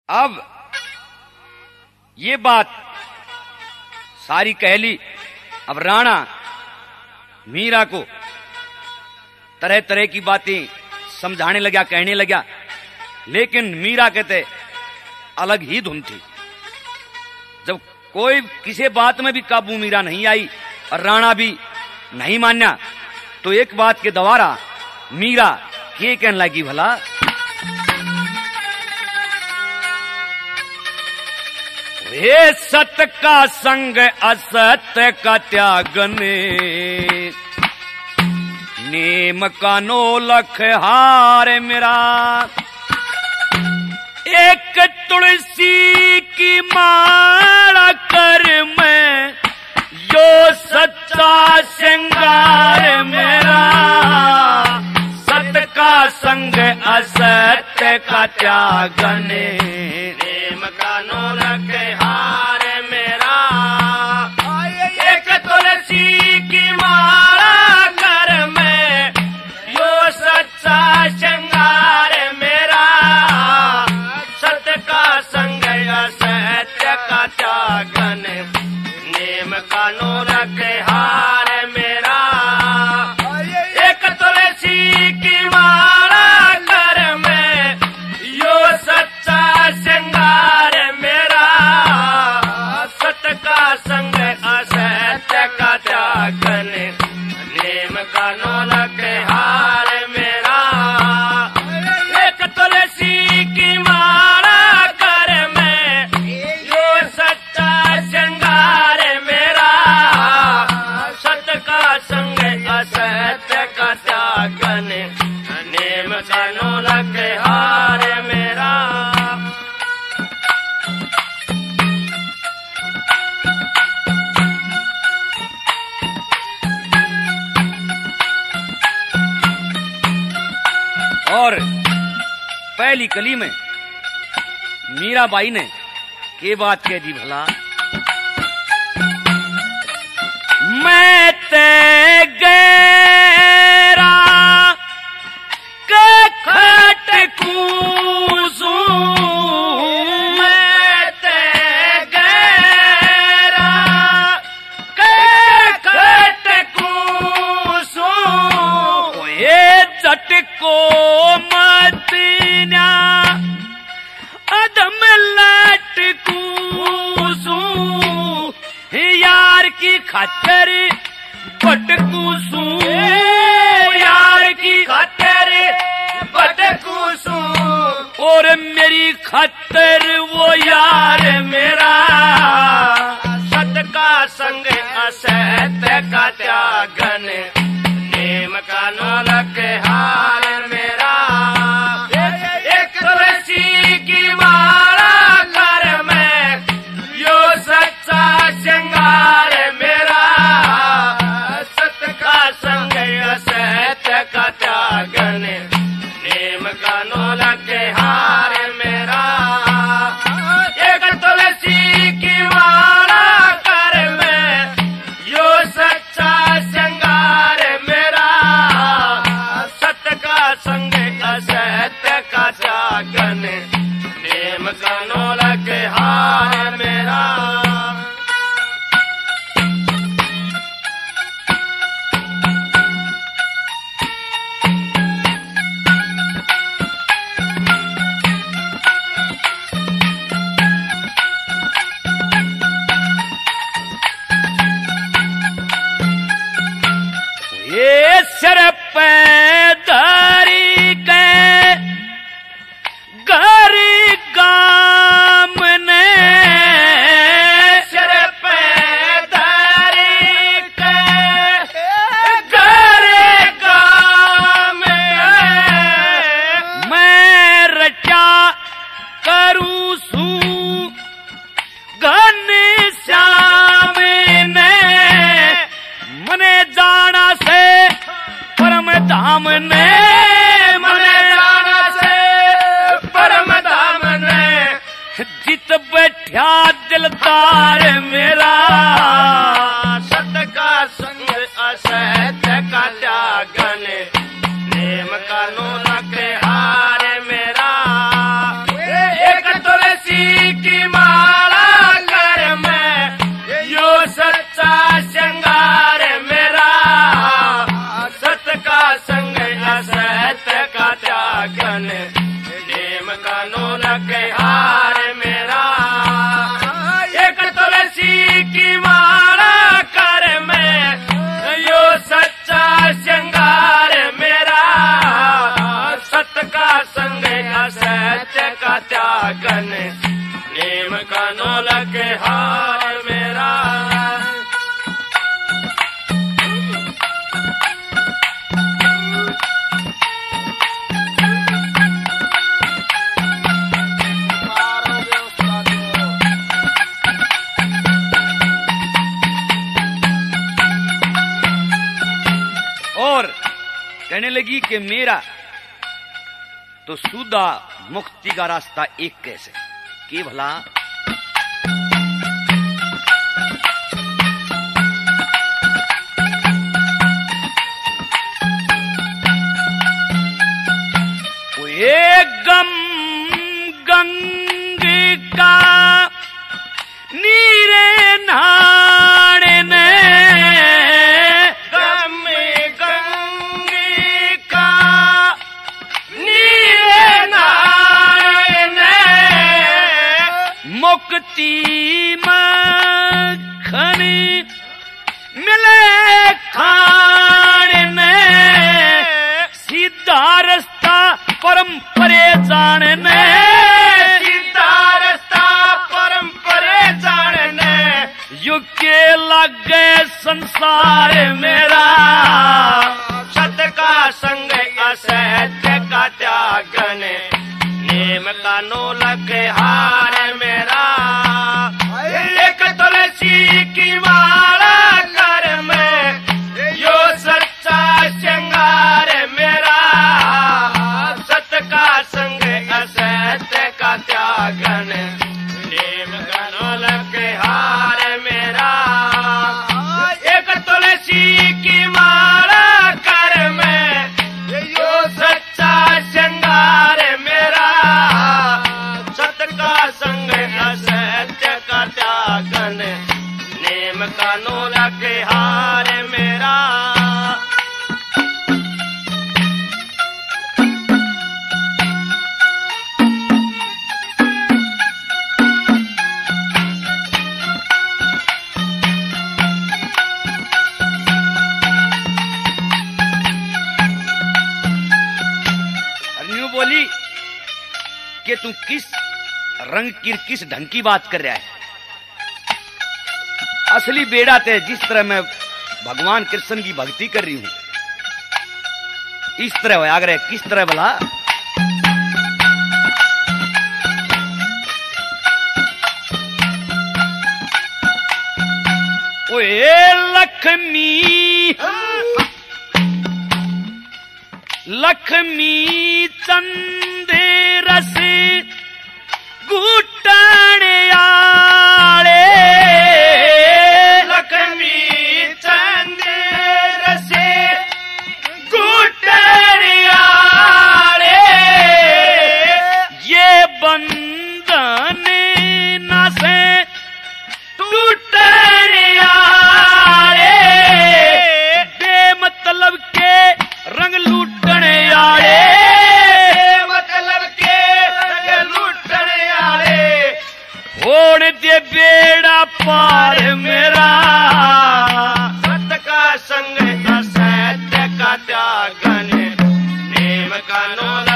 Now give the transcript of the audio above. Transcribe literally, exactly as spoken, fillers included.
अब ये बात सारी कह ली। अब राणा मीरा को तरह तरह की बातें समझाने लगा, कहने लगा, लेकिन मीरा कहते अलग ही धुन थी। जब कोई किसी बात में भी काबू मीरा नहीं आई और राणा भी नहीं मान्या, तो एक बात के द्वारा मीरा ये कहने लगी, भला हे सत्य का संग असत्य का त्यागने, नेम का नौलख हार मेरा। एक तुलसी की माला कर मैं, जो सच्चा श्रृंगार मेरा। सत्य का संग असत्य का त्यागने, नेम का नौलख हार मेरा। एक तुलसी की माला कर मैं, जो सच्चा श्रृंगार मेरा। सत्य का संग असत्य का त्यागने, नेम का नौलख हार मेरा। एक तुलसी की माला कर मैं, यो सच्चा श्रृंगार मेरा। सत्य का संग असत्य का त्यागने, नेम का नौलख हार मेरा। एक तुलसी की माला कर मैं, यो सच्चा श्रृंगार मेरा। सत्य का संग असत्य का त्यागने, नेम का नौलख हार मेरा। और पहली कली में मीराबाई ने ये बात कह दी, भला मैं ते गैरा के खट कूसू। मैं ते गैरा के खट कूसू। ये जट को मतिना अदम लट कूसू। यार की खातर भटकूसू, यार की खातर भटकूसू। और मेरी खातर वो यार मेरा। सत्य का संग असत्य का त्यागने, नेम का नौलख हार मेरा। एक तुलसी की माला कर मैं, यो सच्चा श्रृंगार मेरा। सत्य का संग असत्य का त्यागने, नेम का नौलख हार मेरा। एक तुलसी की माला कर मैं, यो सच्चा श्रृंगार मेरा। सत्य का संग असत्य का त्यागने, नेम का नौलख हार मेरा। ये सिर पे धरी के गरी गाम ने। सिर पे धरी के गरी गाम में, मैं रचा करूँ सू घन श्याम ने। मने जाना से परम धाम ने, मने जाना से परम धाम ने। जित बैठा दिलदार मेरा। सत्य का संग असत्य का त्यागने, नेम का नौलख हार मेरा। एक तुलसी कानो लगे हार मेरा, एक तुलसी की माला कर मैं, यो सच्चा श्रृंगार मेरा, सत का संग असत्य का त्यागन, नेम कानो लगे हार मेरा। और कहने लगी कि मेरा तो सुदा मुक्ति का रास्ता एक कैसे कि भला, एक गम गंग का नीरे नाणे ने, गम गंग का नीरे नाणे ने, मुक्ति मखनी मिले खाने ने, सीधा रास्ता परम परे जानने, सीधा रास्ता परम परे जानने, युग के लगे संसार मेरा, सत का संग असत्य का त्यागन, नेम कानो लगे हार मेरा, एक तुलसी की माला कर मैं, यो सच्चा श्रृंगार मेरा, सत का संग असत्य का त्यागन, नेम कानो लगे हार मेरा, एक तुलसी की माला कर मैं, यो सच्चा श्रृंगार मेरा, सत का संग असत्य का त्यागन, नेम कानो लगे हार मेरा। न्यू बोली कि तू किस रंग की किस ढंग की बात कर रहा है, असली बेड़ा ते जिस तरह मैं भगवान कृष्ण की भक्ति कर रही हूं इस तरह हो आग्रह, किस तरह भला, ओए लक्ष्मी लक्ष्मी चंदे रस घुटन आले, लक्ष्मी चंदे रस घुटन आले, ये बंधन न से टूटन आले, बेमतलब के रंग लूटन आले, मतलब के रंग लूटन आले, होड़ दे बेड़ा पार मेरा, सत का संग असत्य का त्यागन, नेम कानो